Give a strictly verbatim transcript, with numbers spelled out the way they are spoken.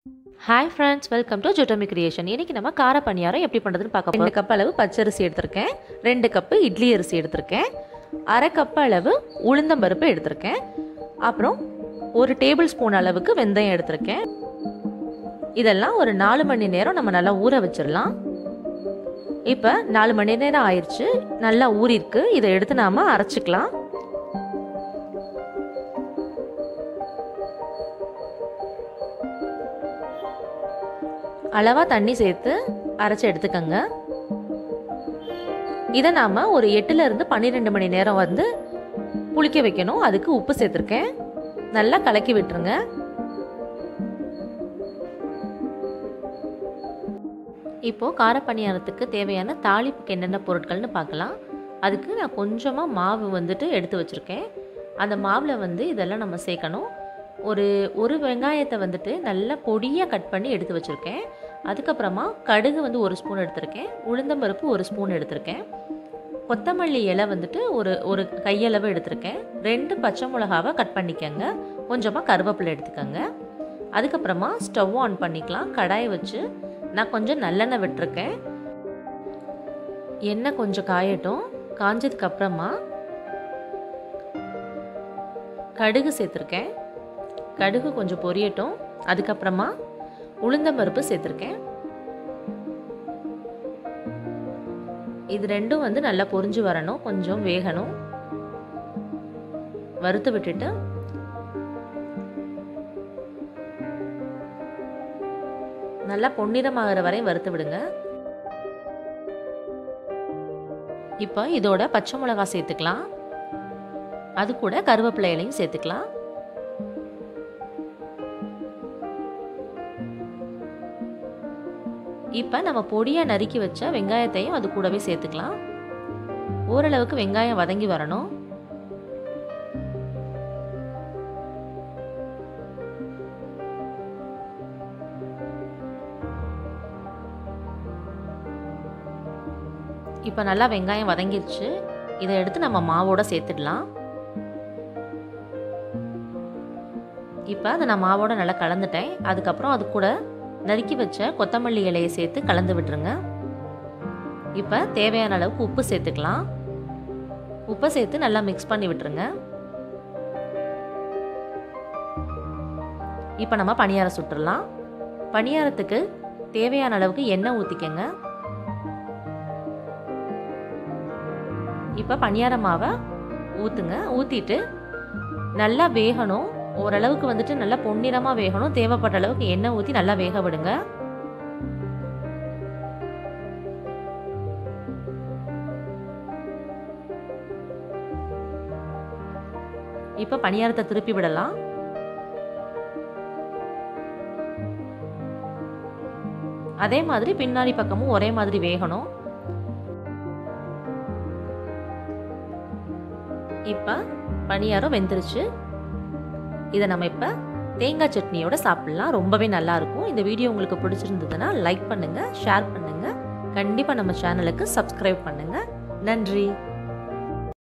Hi friends, welcome to Chutney creation. இன்னைக்கு நம்ம கார பணியாரம் எப்படி பண்றதுன்னு பார்க்க போறோம். ரெண்டு கப் அளவு பச்சரிசி எடுத்துர்க்கேன். ரெண்டு கப் இட்லி அரிசி எடுத்துர்க்கேன். அரை கப் அளவு உளுந்தம் பருப்பு எடுத்துர்க்கேன். அப்புறம் ஒரு டேபிள் ஸ்பூன் அளவுக்கு வெந்தயம் எடுத்துர்க்கேன். இதெல்லாம் ஒரு நாலு மணி நேரம் நம்ம நல்லா ஊற வச்சிரலாம். இப்போ நாலு மணி நேரம் ஆயிருச்சு. நல்லா ஊறி இருக்கு. இதை எடுத்து நாம அரைச்சுக்கலாம். அளவா தண்ணி சேர்த்து அரைச்சு எடுத்துக்கங்க. இதை நாம ஒரு எட்டுல இருந்து பன்னிரெண்டு மணி நேரம் வந்து புளிக்க வைக்கணும். அதுக்கு உப்பு சேர்த்துருக்கேன். நல்லா கலக்கி விட்டுருங்க. இப்போ கார பணியாரத்துக்கு தேவையான தாளிப்புக்கு என்னென்ன பொருட்கள்னு பார்க்கலாம். அதுக்கு நான் கொஞ்சமா மாவு வந்துட்டு எடுத்து வச்சிருக்கேன். அந்த மாவுல வந்து இதெல்லாம் நம்ம சேர்க்கணும். ஒரு ஒரு வெங்காயத்தை வந்துட்டு நல்லா பொடியாக கட் பண்ணி எடுத்து வச்சுருக்கேன். அதுக்கப்புறமா கடுகு வந்து ஒரு ஸ்பூன் எடுத்திருக்கேன். உளுந்தம்பருப்பு ஒரு ஸ்பூன் எடுத்திருக்கேன். கொத்தமல்லி இலை வந்துட்டு ஒரு ஒரு கையளவு எடுத்திருக்கேன். ரெண்டு பச்சை மிளகாவை கட் பண்ணிக்கோங்க. கொஞ்சமாக கருவேப்பிலை எடுத்துக்கோங்க. அதுக்கப்புறமா ஸ்டவ் ஆன் பண்ணிக்கலாம். கடாயை வச்சு நான் கொஞ்சம் நல்லெண்ணெய் விட்டுருக்கேன். எண்ணெய் கொஞ்சம் காயட்டும். காஞ்சதுக்கப்புறமா கடுகு சேர்த்துருக்கேன். கடுகு கொஞ்சம் பொரியட்டும். அதுக்கப்புறமா உளுந்தம்பருப்பு சேர்த்துருக்கேன். இது ரெண்டும் வந்து நல்லா பொரிஞ்சு வரணும். கொஞ்சம் வேகணும். வறுத்து விட்டுட்டு நல்லா பொன்னிறமாகிற வரை வறுத்து விடுங்க. இப்போ இதோட பச்சை மிளகாய் சேர்த்துக்கலாம். அது கூட கருவேப்பிலை இலையும் சேர்த்துக்கலாம். இப்போ நம்ம பொடியாக நறுக்கி வச்ச வெங்காயத்தையும் அது கூடவே சேர்த்துக்கலாம். ஓரளவுக்கு வெங்காயம் வதங்கி வரணும். இப்போ நல்லா வெங்காயம் வதங்கிருச்சு. இதை எடுத்து நம்ம மாவோட சேர்த்துடலாம். இப்போ அதை நான் மாவோட நல்லா கலந்துட்டேன். அதுக்கப்புறம் அது கூட நறுக்கி வச்ச கொத்தமல்லி இலையை சேர்த்து கலந்து விட்டுருங்க. இப்போ தேவையான அளவுக்கு உப்பு சேர்த்துக்கலாம். உப்பை சேர்த்து நல்லா மிக்ஸ் பண்ணி விட்டுருங்க. இப்போ நம்ம பணியாரம் சுட்டுடலாம். பணியாரத்துக்கு தேவையான அளவுக்கு எண்ணெய் ஊற்றிக்கங்க. இப்போ பணியார மாவை ஊற்றுங்க. ஊற்றிட்டு நல்லா வேகணும். ஓரளவுக்கு வந்துட்டு நல்லா பொன்னிறமாக வேகணும். தேவைப்பட்ட அளவுக்கு எண்ணெய் ஊற்றி நல்லா வேக விடுங்க. இப்போ பணியாரத்தை திருப்பி விடலாம். அதே மாதிரி பின்னாடி பக்கமும் ஒரே மாதிரி வேகணும். இப்போ பணியாரம் வெந்துருச்சு. இதை நம்ம இப்போ தேங்காய் சட்னியோட சாப்பிடலாம். ரொம்பவே நல்லா இருக்கும். இந்த வீடியோ உங்களுக்கு பிடிச்சிருந்ததுன்னா லைக் பண்ணுங்க, ஷேர் பண்ணுங்க. கண்டிப்பாக நம்ம சேனலுக்கு சப்ஸ்கிரைப் பண்ணுங்க. நன்றி.